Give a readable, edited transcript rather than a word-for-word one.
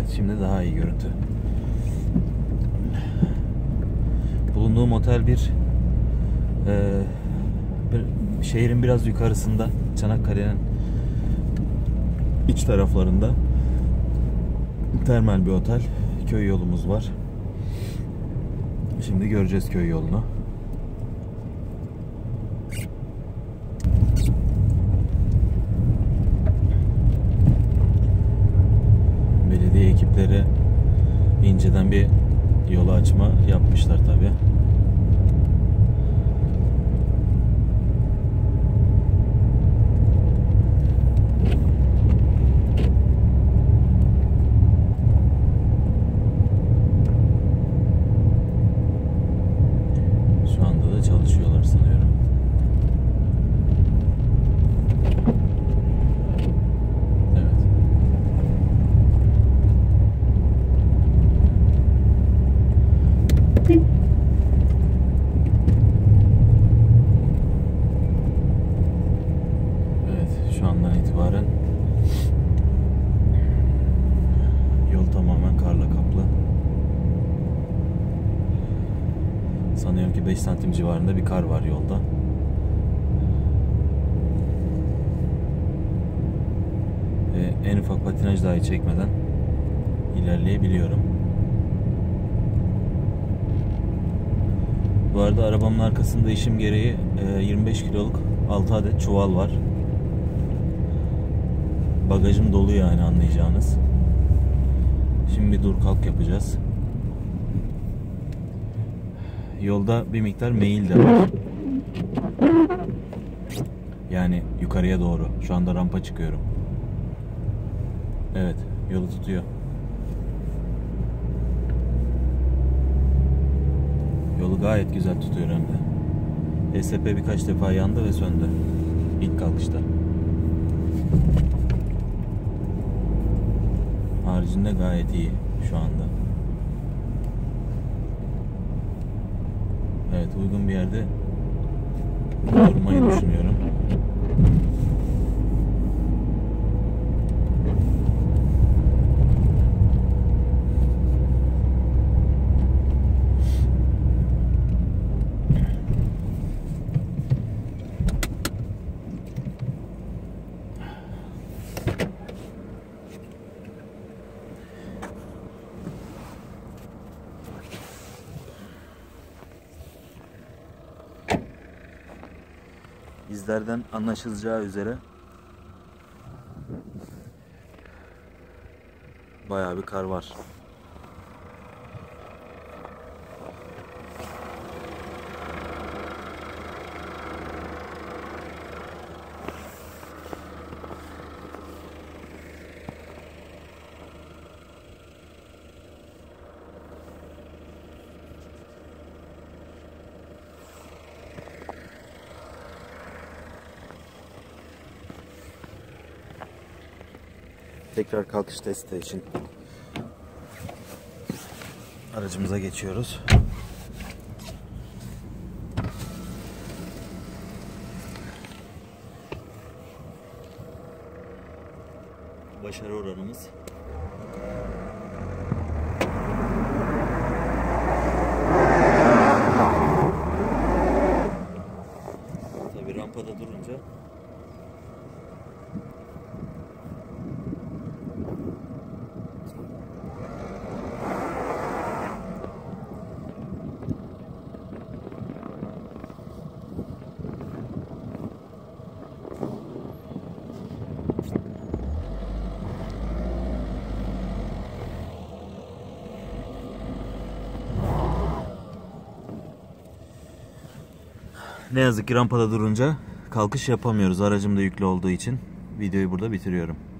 Evet, şimdi daha iyi görüntü. Bulunduğum otel bir şehrin biraz yukarısında, Çanakkale'nin iç taraflarında termal bir otel. Köy yolumuz var. Şimdi göreceğiz köy yolunu. Belediye ekipleri inceden bir yolu açma yapmışlar tabii. Şu anda da çalışıyorlar sanıyorum. Evet. Evet, şu andan itibaren yol tamamen karla kaplı. Sanıyorum ki 5 santim civarında bir kar var yolda. Ve en ufak patinaj dahi çekmeden ilerleyebiliyorum. Bu arada arabamın arkasında işim gereği 25 kiloluk 6 adet çuval var. Bagajım dolu yani, anlayacağınız. Şimdi bir dur kalk yapacağız. Yolda bir miktar meyil de var. Yani yukarıya doğru. Şu anda rampa çıkıyorum. Evet, yolu tutuyor. Yolu gayet güzel tutuyor hem de. ESP birkaç defa yandı ve söndü İlk kalkışta. Haricinde gayet iyi şu anda. Evet, uygun bir yerde durmayı düşünüyorum. İzlerden anlaşılacağı üzere bayağı bir kar var. Tekrar kalkış testi için aracımıza geçiyoruz. Başarı oranımız tabii rampada durunca ne yazık ki rampada durunca kalkış yapamıyoruz. Aracım da yüklü olduğu için videoyu burada bitiriyorum.